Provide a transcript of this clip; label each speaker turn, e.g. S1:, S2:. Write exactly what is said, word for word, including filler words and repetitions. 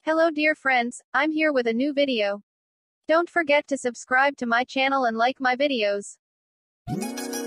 S1: Hello dear friends, I'm here with a new video. Don't forget to subscribe to my channel and like my videos.